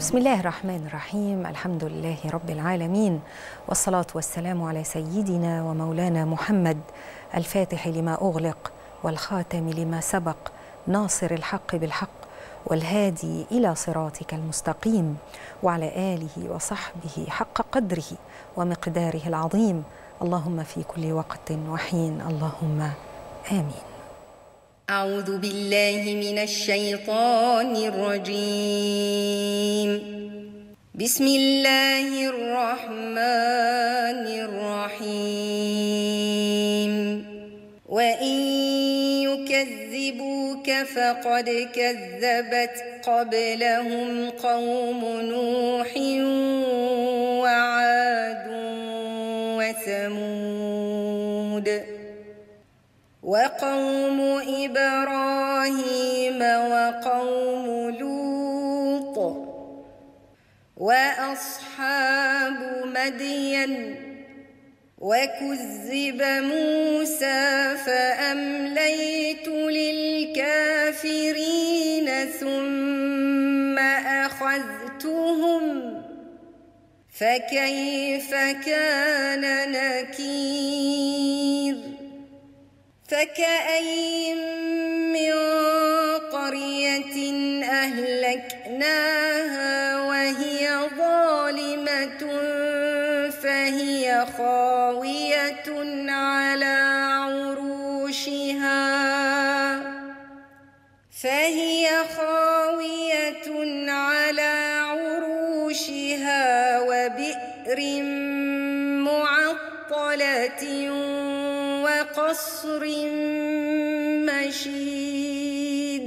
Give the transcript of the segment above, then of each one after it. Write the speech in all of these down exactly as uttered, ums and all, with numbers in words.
بسم الله الرحمن الرحيم. الحمد لله رب العالمين، والصلاة والسلام على سيدنا ومولانا محمد الفاتح لما أغلق والخاتم لما سبق، ناصر الحق بالحق والهادي إلى صراطك المستقيم، وعلى آله وصحبه حق قدره ومقداره العظيم. اللهم في كل وقت وحين، اللهم آمين. أعوذ بالله من الشيطان الرجيم. بسم الله الرحمن الرحيم. وإن يكذبوك فقد كذبت قبلهم قوم نوح وعاد وثمود وقوم إبراهيم وقوم لوط وأصحاب مدين وكذب موسى فأمليت للكافرين ثم أخذتهم فكيف كان نكير. فكأين من قرية أهلكناها وهي ظالمة فهي خاوية على عروشها فهي خاوية على عروشها وبئر معطلة وقصر مشيد.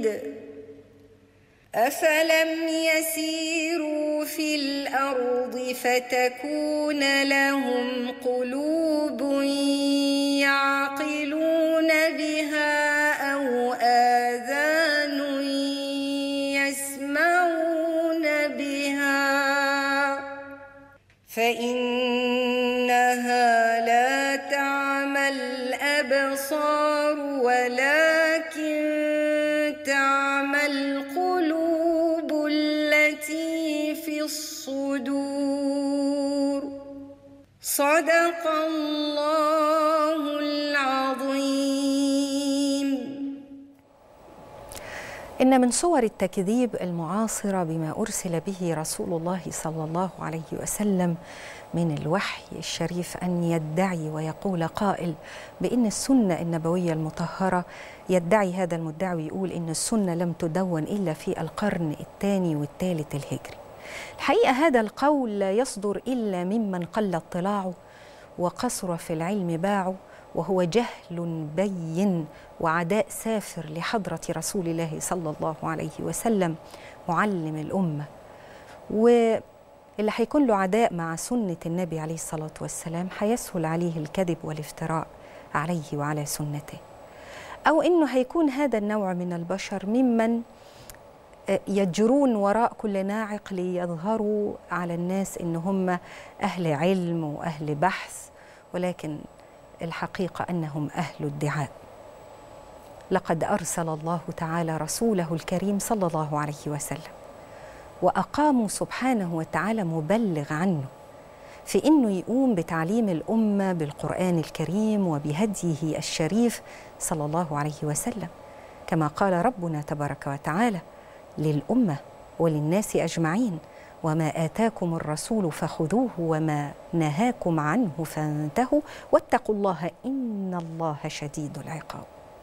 أفلم يسيروا في الأرض فتكون لهم قلوب يعقلون بها أو آذان يسمعون بها فإنها لا تعمى الأبصار ولكن تعمى القلوب التي في الصدور. صدق الله العظيم. إن من صور التكذيب المعاصرة بما أرسل به رسول الله صلى الله عليه وسلم من الوحي الشريف أن يدعي ويقول قائل بأن السنة النبوية المطهرة، يدعي هذا المدعي ويقول إن السنة لم تدون إلا في القرن الثاني والثالث الهجري. الحقيقة هذا القول لا يصدر إلا ممن قل اطلاعه وقصر في العلم باعه، وهو جهل بين وعداء سافر لحضرة رسول الله صلى الله عليه وسلم معلم الأمة، واللي هيكون له عداء مع سنة النبي عليه الصلاة والسلام هيسهل عليه الكذب والافتراء عليه وعلى سنته. أو إنه هيكون هذا النوع من البشر ممن يجرون وراء كل ناعق ليظهروا على الناس إن هم أهل علم وأهل بحث، ولكن الحقيقة أنهم أهل ادعاء. لقد أرسل الله تعالى رسوله الكريم صلى الله عليه وسلم، وأقاموا سبحانه وتعالى مبلغ عنه في أنه يقوم بتعليم الأمة بالقرآن الكريم وبهديه الشريف صلى الله عليه وسلم، كما قال ربنا تبارك وتعالى للأمة وللناس أجمعين: وما آتاكم الرسول فخذوه وما نهاكم عنه فانتهوا واتقوا الله إن الله شديد العقاب.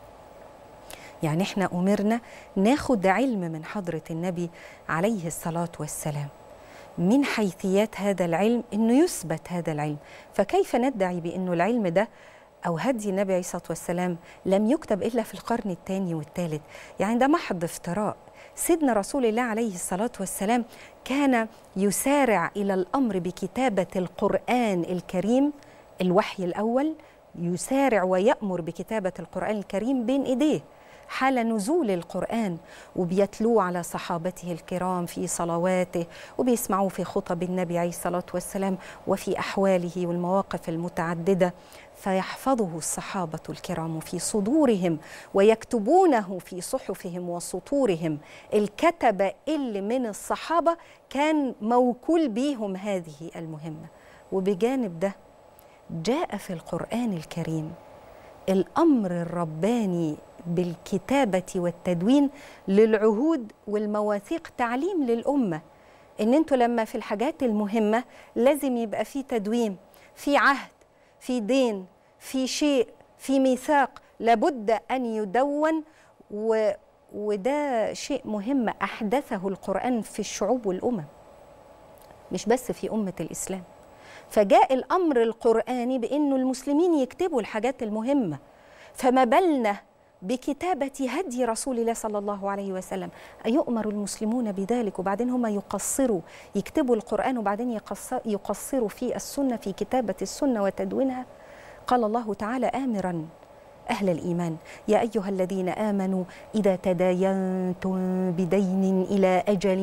يعني احنا أمرنا ناخد علم من حضرة النبي عليه الصلاة والسلام، من حيثيات هذا العلم إنه يثبت هذا العلم. فكيف ندعي بأنه العلم ده أو هدي النبي عليه الصلاة والسلام لم يكتب إلا في القرن الثاني والثالث؟ يعني ده محض افتراء. سيدنا رسول الله عليه الصلاة والسلام كان يسارع إلى الأمر بكتابة القرآن الكريم، الوحي الأول، يسارع ويأمر بكتابة القرآن الكريم بين إيديه، حال نزول القرآن، وبيتلوه على صحابته الكرام في صلواته، وبيسمعوه في خطب النبي عليه الصلاة والسلام وفي أحواله والمواقف المتعددة، فيحفظه الصحابة الكرام في صدورهم ويكتبونه في صحفهم وسطورهم. الكتبة اللي من الصحابة كان موكول بيهم هذه المهمة. وبجانب ده جاء في القرآن الكريم الأمر الرباني بالكتابة والتدوين للعهود والمواثيق، تعليم للأمة إن أنتوا لما في الحاجات المهمة لازم يبقى في تدوين، في عهد، في دين، في شيء، في ميثاق لابد أن يدون. و... وده شيء مهم أحدثه القرآن في الشعوب والأمم، مش بس في أمة الإسلام. فجاء الأمر القرآني بأنه المسلمين يكتبوا الحاجات المهمة، فما بالنا بكتابة هدي رسول الله صلى الله عليه وسلم. أيؤمر المسلمون بذلك؟ وبعدين هم يقصروا يكتبوا القرآن وبعدين يقصروا في السنة، في كتابة السنة وتدوينها. قال الله تعالى آمرا أهل الإيمان: يا أيها الذين آمنوا إذا تداينتم بدين إلى أجل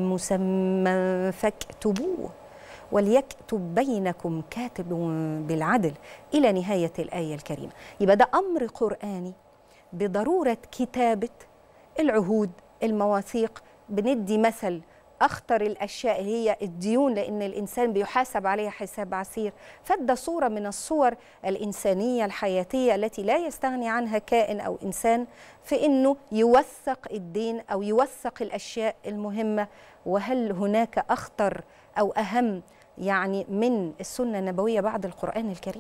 مسمى فاكتبوه وليكتب بينكم كاتب بالعدل، إلى نهاية الآية الكريمة. يبقى ده أمر قرآني بضرورة كتابة العهود، المواثيق. بندي مثل أخطر الأشياء هي الديون، لأن الإنسان بيحاسب عليها حساب عسير. فده صورة من الصور الإنسانية الحياتية التي لا يستغني عنها كائن أو إنسان، في أنه يوثق الدين أو يوثق الأشياء المهمة. وهل هناك أخطر أو أهم يعني من السنة النبوية بعد القرآن الكريم؟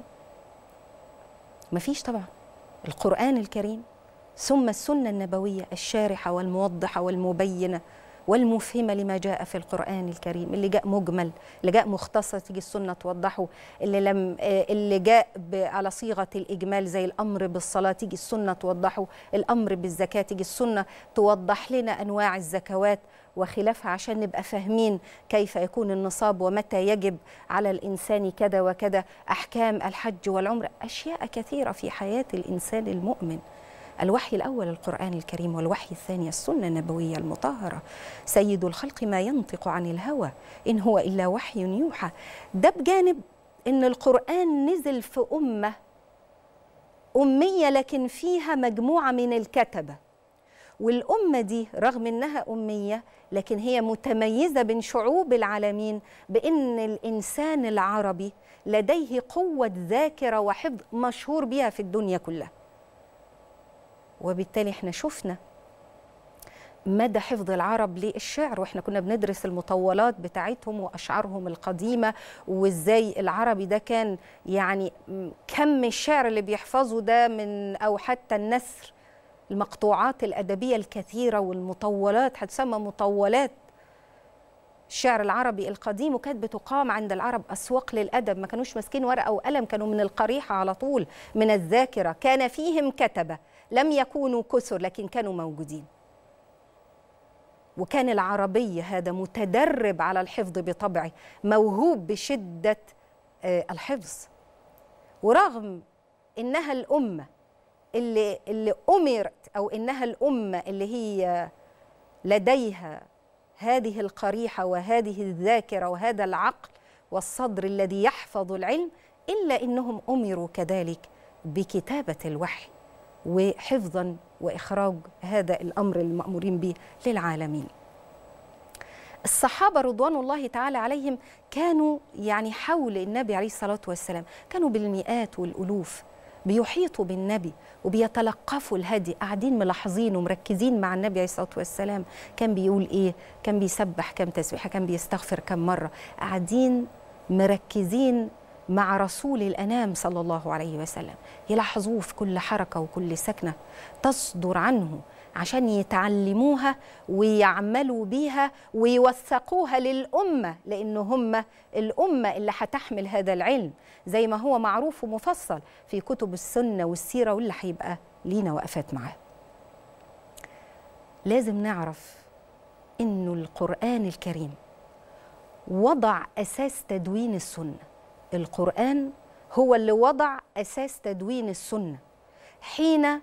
مفيش طبعا. القرآن الكريم ثم السنة النبوية الشارحة والموضحة والمبينة والمفهمة لما جاء في القرآن الكريم. اللي جاء مجمل، اللي جاء مختصر تيجي السنة توضحه، اللي لم اللي جاء على صيغة الإجمال زي الأمر بالصلاة تيجي السنة توضحه، الأمر بالزكاة تيجي السنة توضح لنا أنواع الزكوات وخلافها عشان نبقى فاهمين كيف يكون النصاب ومتى يجب على الإنسان كذا وكذا، أحكام الحج والعمرة، أشياء كثيرة في حياة الإنسان المؤمن. الوحي الأول القرآن الكريم، والوحي الثاني السنة النبوية المطهرة. سيد الخلق ما ينطق عن الهوى إن هو إلا وحي يوحى. ده بجانب إن القرآن نزل في أمة أمية لكن فيها مجموعة من الكتبة، والأمة دي رغم إنها أمية لكن هي متميزة بين شعوب العالمين بأن الإنسان العربي لديه قوة ذاكرة وحفظ مشهور بها في الدنيا كلها. وبالتالي احنا شفنا مدى حفظ العرب للشعر، واحنا كنا بندرس المطولات بتاعتهم واشعارهم القديمه، وازاي العربي ده كان يعني كم الشعر اللي بيحفظه ده من او حتى النثر، المقطوعات الادبيه الكثيره والمطولات هتسمى مطولات الشعر العربي القديم. وكانت بتقام عند العرب أسواق للأدب، ما كانوش ماسكين ورقة وقلم، كانوا من القريحة على طول من الذاكرة. كان فيهم كتبة لم يكونوا كثر لكن كانوا موجودين. وكان العربي هذا متدرب على الحفظ بطبعه، موهوب بشدة الحفظ. ورغم إنها الأمة اللي, اللي أمرت أو إنها الأمة اللي هي لديها هذه القريحة وهذه الذاكرة وهذا العقل والصدر الذي يحفظ العلم، إلا إنهم أمروا كذلك بكتابة الوحي وحفظا وإخراج هذا الأمر المأمورين به للعالمين. الصحابة رضوان الله تعالى عليهم كانوا يعني حول النبي عليه الصلاة والسلام، كانوا بالمئات والألوف بيحيطوا بالنبي وبيتلقفوا الهدي، قاعدين ملاحظين ومركزين مع النبي عليه الصلاة والسلام. كان بيقول إيه؟ كان بيسبح كم تسبيحة؟ كان بيستغفر كم مرة؟ قاعدين مركزين مع رسول الأنام صلى الله عليه وسلم، يلاحظوه في كل حركة وكل سكنة تصدر عنه عشان يتعلموها ويعملوا بيها ويوثقوها للأمة، لأنه هم الأمة اللي هتحمل هذا العلم زي ما هو معروف ومفصل في كتب السنة والسيرة واللي هيبقى لينا وقفات معاه. لازم نعرف إنه القرآن الكريم وضع أساس تدوين السنة. القرآن هو اللي وضع أساس تدوين السنة حين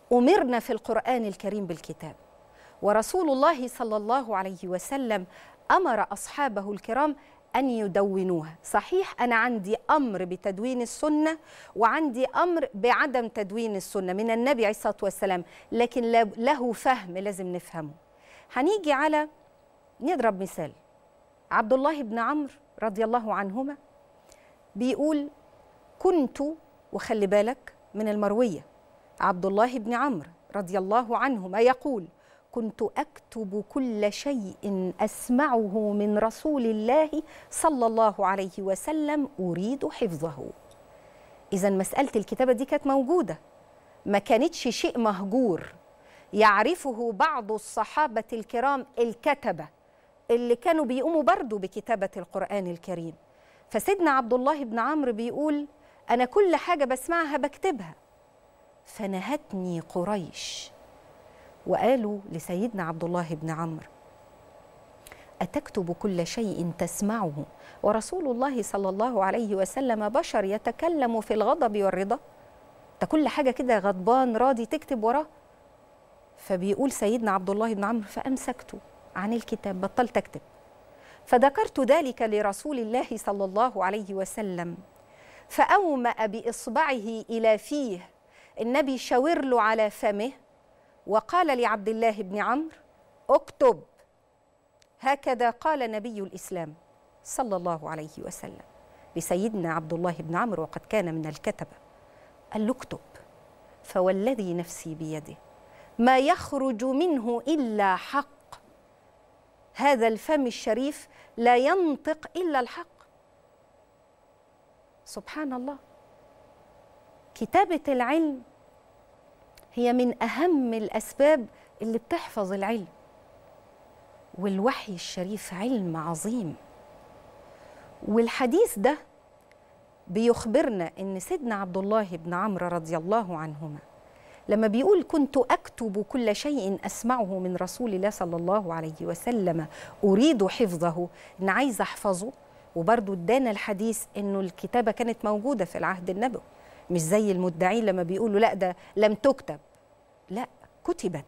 أمرنا في القرآن الكريم بالكتاب، ورسول الله صلى الله عليه وسلم أمر أصحابه الكرام أن يدونوها. صحيح أنا عندي أمر بتدوين السنة وعندي أمر بعدم تدوين السنة من النبي عليه الصلاة والسلام، لكن له فهم لازم نفهمه. هنيجي على نضرب مثال. عبد الله بن عمرو رضي الله عنهما بيقول كنت، وخلي بالك من المروية، عبد الله بن عمرو رضي الله عنهما يقول كنت أكتب كل شيء أسمعه من رسول الله صلى الله عليه وسلم أريد حفظه. إذا مسألة الكتابة دي كانت موجودة، ما كانتش شيء مهجور، يعرفه بعض الصحابة الكرام الكتبة اللي كانوا بيقوموا برضو بكتابة القرآن الكريم. فسيدنا عبد الله بن عمرو بيقول أنا كل حاجة بسمعها بكتبها، فنهتني قريش وقالوا لسيدنا عبد الله بن عمرو أتكتب كل شيء تسمعه ورسول الله صلى الله عليه وسلم بشر يتكلم في الغضب والرضا؟ أنت كل حاجة كده غضبان راضي تكتب وراه؟ فبيقول سيدنا عبد الله بن عمرو فأمسكت عن الكتاب، بطلت أكتب. فذكرت ذلك لرسول الله صلى الله عليه وسلم فأومأ بإصبعه إلى فيه، النبي شاور له على فمه وقال لعبد الله بن عمرو اكتب. هكذا قال نبي الإسلام صلى الله عليه وسلم لسيدنا عبد الله بن عمرو وقد كان من الكتبة، قال له اكتب فوالذي نفسي بيده ما يخرج منه إلا حق، هذا الفم الشريف لا ينطق إلا الحق. سبحان الله. كتابة العلم هي من أهم الأسباب اللي بتحفظ العلم، والوحي الشريف علم عظيم. والحديث ده بيخبرنا إن سيدنا عبد الله بن عمرو رضي الله عنهما لما بيقول كنت أكتب كل شيء أسمعه من رسول الله صلى الله عليه وسلم أريد حفظه، إن عايز أحفظه. وبرضو ادانا الحديث إنه الكتابة كانت موجودة في العهد النبوي، مش زي المدعين لما بيقولوا لا ده لم تكتب، لا كتبت.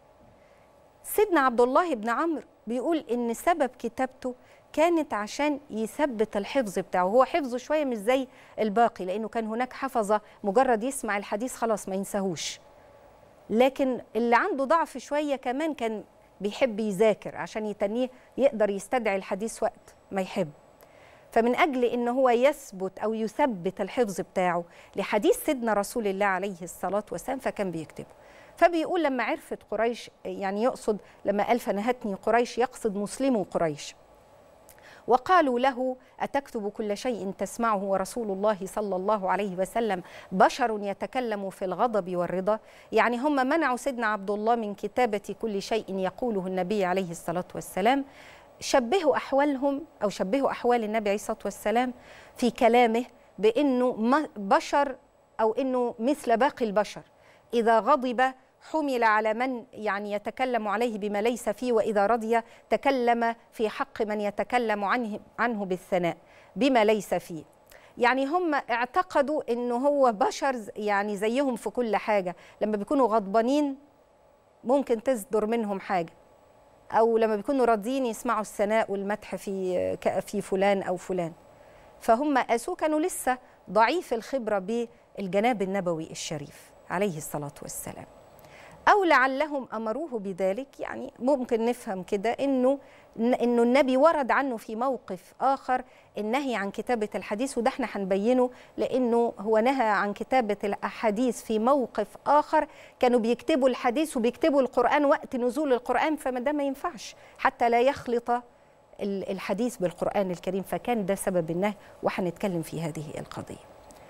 سيدنا عبد الله بن عمرو بيقول إن سبب كتابته كانت عشان يثبت الحفظ بتاعه، هو حفظه شوية مش زي الباقي، لأنه كان هناك حفظة مجرد يسمع الحديث خلاص ما ينساهوش، لكن اللي عنده ضعف شوية كمان كان بيحب يذاكر عشان يتنيه يقدر يستدعي الحديث وقت ما يحب. فمن أجل إن هو يثبت أو يثبت الحفظ بتاعه لحديث سيدنا رسول الله عليه الصلاة والسلام فكان بيكتبه. فبيقول لما عرفت قريش، يعني يقصد لما قال فنهتني قريش يقصد مسلمو قريش، وقالوا له أتكتب كل شيء تسمعه ورسول الله صلى الله عليه وسلم بشر يتكلم في الغضب والرضا، يعني هم منعوا سيدنا عبد الله من كتابة كل شيء يقوله النبي عليه الصلاة والسلام. شبهوا أحوالهم أو شبهوا أحوال النبي عليه الصلاة والسلام في كلامه بأنه بشر أو أنه مثل باقي البشر، إذا غضب حمل على من يعني يتكلم عليه بما ليس فيه، وإذا رضي تكلم في حق من يتكلم عنه عنه بالثناء بما ليس فيه. يعني هم اعتقدوا إنه هو بشر يعني زيهم في كل حاجة، لما بيكونوا غضبانين ممكن تصدر منهم حاجة، أو لما بيكونوا راضيين يسمعوا الثناء والمدح في في فلان أو فلان. فهم قاسوه، كانوا لسه ضعيف الخبرة بالجناب النبوي الشريف عليه الصلاة والسلام، أو لعلهم أمروه بذلك. يعني ممكن نفهم كده إنه إنه النبي ورد عنه في موقف آخر النهي عن كتابة الحديث، وده احنا هنبينه لأنه هو نهى عن كتابة الأحاديث في موقف آخر، كانوا بيكتبوا الحديث وبيكتبوا القرآن وقت نزول القرآن، فما ده ما ينفعش حتى لا يخلط الحديث بالقرآن الكريم، فكان ده سبب النهي، وهنتكلم في هذه القضية.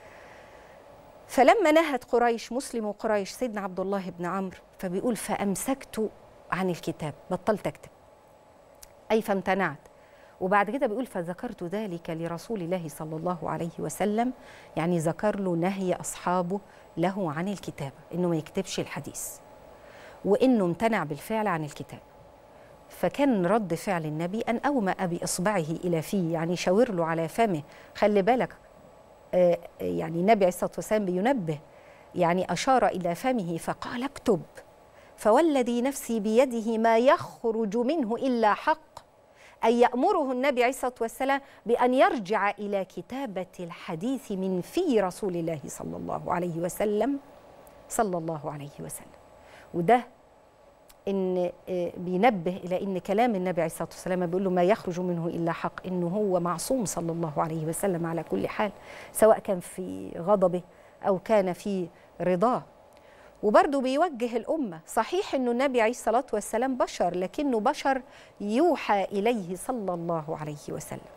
فلما نهت قريش مسلم قريش سيدنا عبد الله بن عمرو فبيقول فأمسكت عن الكتاب، بطلت أكتب، أي فامتنعت. وبعد كده بيقول فذكرت ذلك لرسول الله صلى الله عليه وسلم، يعني ذكر له نهي أصحابه له عن الكتابة، إنه ما يكتبش الحديث، وإنه امتنع بالفعل عن الكتاب. فكان رد فعل النبي أن أومأ بإصبعه إلى فيه، يعني شاور له على فمه. خلي بالك آه يعني النبي عليه الصلاة والسلام بينبه يعني أشار إلى فمه فقال اكتب، فوالذي نفسي بيده ما يخرج منه إلا حق، أي يأمره النبي عليه الصلاة والسلام بأن يرجع إلى كتابة الحديث من في رسول الله صلى الله عليه وسلم صلى الله عليه وسلم. وده إن بينبه إلى إن كلام النبي عليه الصلاة والسلام بيقول له ما يخرج منه إلا حق، إنه هو معصوم صلى الله عليه وسلم على كل حال، سواء كان في غضبه أو كان في رضاه. وبرضه بيوجه الأمة، صحيح إنه النبي عليه الصلاة والسلام بشر، لكنه بشر يوحى إليه صلى الله عليه وسلم.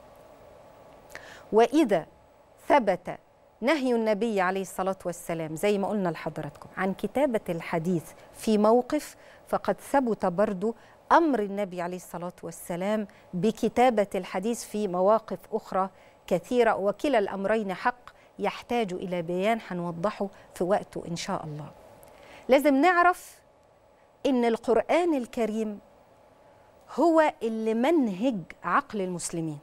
وإذا ثبت نهي النبي عليه الصلاة والسلام زي ما قلنا لحضراتكم عن كتابة الحديث في موقف، فقد ثبت برضو أمر النبي عليه الصلاة والسلام بكتابة الحديث في مواقف أخرى كثيرة، وكلا الأمرين حق يحتاج إلى بيان هنوضحه في وقته إن شاء الله. لازم نعرف إن القرآن الكريم هو اللي منهج عقل المسلمين.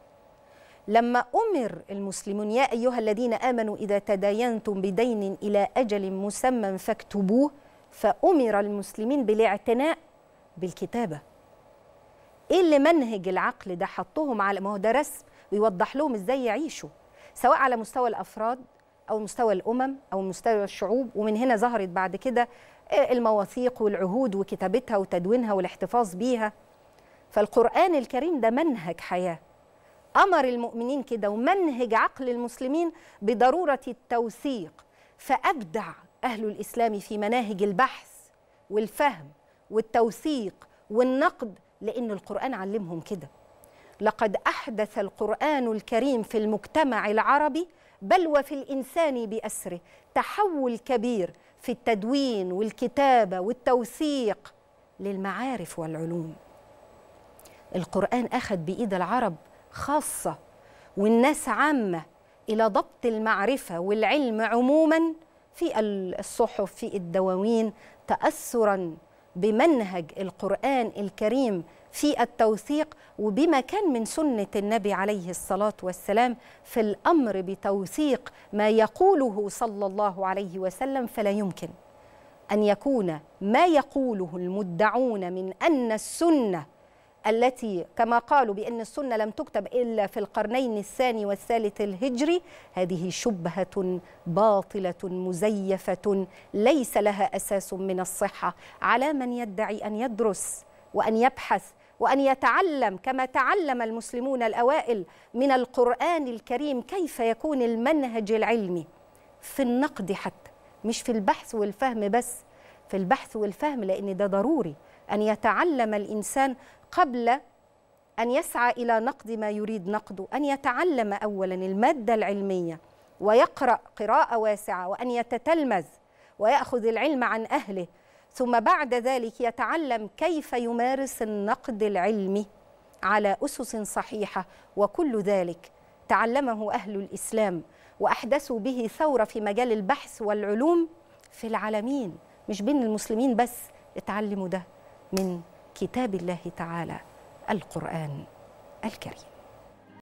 لما أمر المسلمون يا أيها الذين آمنوا إذا تداينتم بدين إلى أجل مسمى فاكتبوه، فأمر المسلمين بالاعتناء بالكتابة. إيه اللي منهج العقل ده؟ حطوهم على، ما هو ده رسم ويوضح لهم إزاي يعيشوا، سواء على مستوى الأفراد أو مستوى الأمم أو مستوى الشعوب. ومن هنا ظهرت بعد كده المواثيق والعهود وكتابتها وتدوينها والاحتفاظ بيها. فالقرآن الكريم ده منهج حياة أمر المؤمنين كده، ومنهج عقل المسلمين بضرورة التوثيق. فأبدع أهل الإسلام في مناهج البحث والفهم والتوثيق والنقد، لأن القرآن علمهم كده. لقد أحدث القرآن الكريم في المجتمع العربي بل وفي الإنسان بأسره تحول كبير في التدوين والكتابة والتوثيق للمعارف والعلوم. القرآن أخذ بإيد العرب خاصة والناس عامة إلى ضبط المعرفة والعلم عموما في الصحف في الدواوين، تأثرا بمنهج القرآن الكريم في التوثيق، وبما كان من سنة النبي عليه الصلاة والسلام في الأمر بتوثيق ما يقوله صلى الله عليه وسلم. فلا يمكن أن يكون ما يقوله المدعون من أن السنة التي كما قالوا بأن السنة لم تكتب إلا في القرنين الثاني والثالث الهجري، هذه شبهة باطلة مزيفة ليس لها أساس من الصحة، على من يدعي أن يدرس وأن يبحث وأن يتعلم كما تعلم المسلمون الأوائل من القرآن الكريم كيف يكون المنهج العلمي في النقد، حتى مش في البحث والفهم بس، في البحث والفهم، لأن ده ضروري أن يتعلم الإنسان قبل أن يسعى إلى نقد ما يريد نقده، أن يتعلم أولا المادة العلمية ويقرأ قراءة واسعة، وأن يتتلمذ ويأخذ العلم عن أهله، ثم بعد ذلك يتعلم كيف يمارس النقد العلمي على أسس صحيحة. وكل ذلك تعلمه أهل الإسلام وأحدثوا به ثورة في مجال البحث والعلوم في العالمين، مش بين المسلمين بس، اتعلموا ده من كتاب الله تعالى القرآن الكريم.